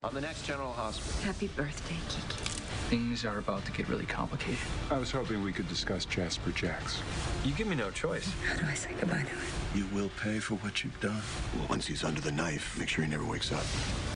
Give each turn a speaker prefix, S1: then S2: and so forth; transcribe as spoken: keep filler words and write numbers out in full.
S1: On the next General Hospital.
S2: Happy birthday, Kiki.
S3: Things are about to get really complicated.
S4: I was hoping we could discuss Jasper Jacks.
S1: You give me no choice.
S2: How do I say goodbye to him?
S5: You will pay for what you've done.
S6: Well, once he's under the knife, make sure he never wakes up.